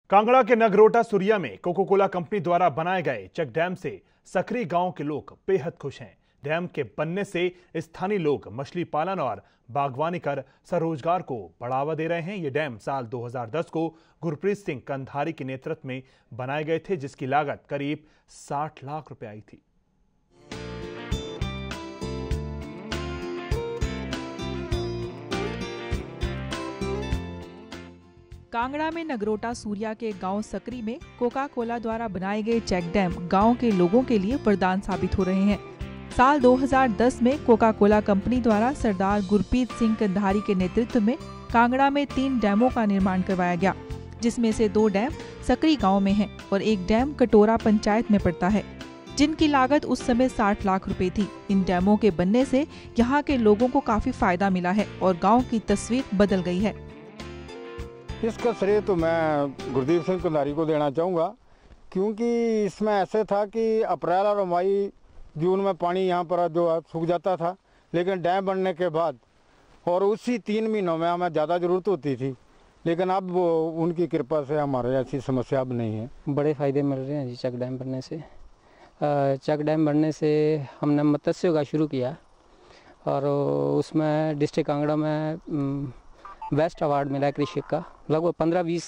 कांगड़ा के नगरोटा सुरिया में Coca Cola company द्वारा बनाए गए चेक डैम से सकरी गांव के लोग बेहद खुश हैं। डैम के बनने से स्थानीय लोग मछली पालन और बागवानी कर स्वरोजगार को बढ़ावा दे रहे हैं। ये डैम साल 2010 को गुरप्रीत सिंह कंधारी के नेतृत्व में बनाए गए थे, जिसकी लागत करीब 60 लाख रुपए आई थी। कांगड़ा में नगरोटा सूर्या के गांव सकरी में कोका कोला द्वारा बनाए गए चेक डैम गांव के लोगों के लिए वरदान साबित हो रहे हैं। साल 2010 में कोका कोला कंपनी द्वारा सरदार गुरप्रीत सिंह कंधारी के नेतृत्व में कांगड़ा में 3 डैमों का निर्माण करवाया गया, जिसमें से 2 डैम सकरी गाँव में है और 1 डैम कटोरा पंचायत में पड़ता है, जिनकी लागत उस समय 60 लाख रुपए थी। इन डैमों के बनने से यहाँ के लोगों को काफी फायदा मिला है और गाँव की तस्वीर बदल गई है। इसका श्रेय तो मैं गुरप्रीत सिंह कंधारी को देना चाहूँगा, क्योंकि इसमें ऐसे था कि अप्रैल और मई जून में पानी यहाँ पर जो सूख जाता था, लेकिन डैम बनने के बाद और उसी 3 महीनों में हमें ज़्यादा ज़रूरत होती थी, लेकिन अब वो उनकी कृपा से हमारे ऐसी समस्या अब नहीं है। बड़े फ़ायदे मिल रहे हैं जी चेक डैम बनने से। चेक डैम बनने से हमने मत्स्य का शुरू किया और उसमें डिस्ट्रिक्ट कांगड़ा में बेस्ट अवार्ड मिला है कृषि का। लगभग 15-20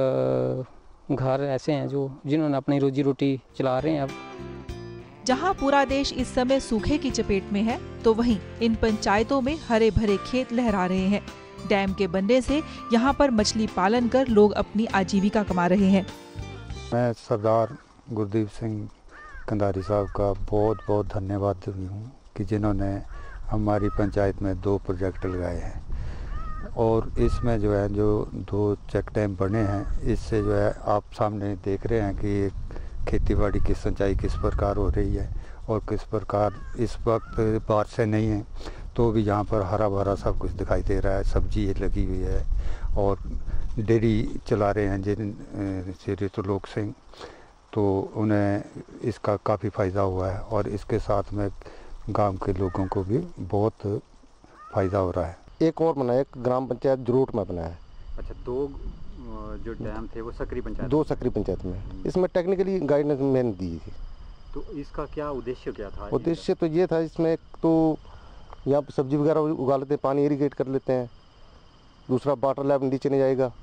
घर ऐसे हैं जिन्होंने अपनी रोजी रोटी चला रहे हैं। अब जहां पूरा देश इस समय सूखे की चपेट में है, तो वहीं इन पंचायतों में हरे भरे खेत लहरा रहे हैं। डैम के बनने से यहां पर मछली पालन कर लोग अपनी आजीविका कमा रहे हैं। मैं सरदार गुरप्रीत सिंह कंधारी साहब का बहुत बहुत धन्यवाद देती हूँ कि जिन्होंने हमारी पंचायत में 2 प्रोजेक्ट लगाए हैं और इसमें जो है जो 2 चेक डैम बने हैं, इससे जो है आप सामने देख रहे हैं कि खेतीबाड़ी की सिंचाई किस प्रकार हो रही है और किस प्रकार इस वक्त बारिशें नहीं है तो भी यहाँ पर हरा भरा सब कुछ दिखाई दे रहा है। सब्जी लगी हुई है और डेयरी चला रहे हैं जिन श्री लोक सिंह, तो उन्हें इसका काफ़ी फ़ायदा हुआ है और इसके साथ में गांव के लोगों को भी बहुत फ़ायदा हो रहा है। एक और बना है, एक ग्राम पंचायत जरूट में बना है। अच्छा, 2 जो डैम थे वो सकरी पंचायत 2 सकरी पंचायत में। इसमें टेक्निकली गाइडेंस मैंने दी थी। तो इसका क्या उद्देश्य क्या था? उद्देश्य तो ये था, इसमें तो यहाँ पर सब्जी वगैरह उगा लेते हैं, पानी इरीगेट कर लेते हैं, दूसरा वाटर लेवल नीचे नहीं जाएगा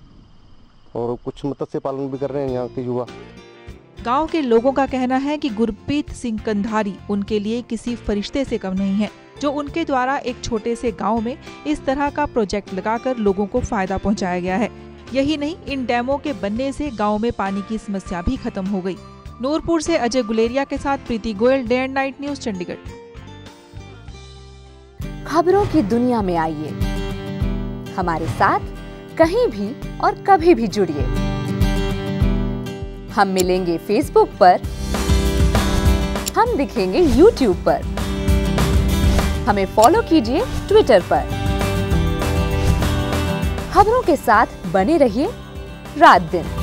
और कुछ मत्स्य पालन भी कर रहे हैं यहाँ के युवा। गांव के लोगों का कहना है कि गुरप्रीत सिंह कंधारी उनके लिए किसी फरिश्ते से कम नहीं है, जो उनके द्वारा एक छोटे से गांव में इस तरह का प्रोजेक्ट लगाकर लोगों को फायदा पहुंचाया गया है। यही नहीं, इन डैमों के बनने से गांव में पानी की समस्या भी खत्म हो गई। नूरपुर से अजय गुलेरिया के साथ Preeti Goyal, day and night news, Chandigarh. खबरों की दुनिया में आइए, हमारे साथ कहीं भी और कभी भी जुड़िए। हम मिलेंगे फेसबुक पर, हम दिखेंगे यूट्यूब पर, हमें फॉलो कीजिए ट्विटर पर। खबरों के साथ बने रहिए रात दिन।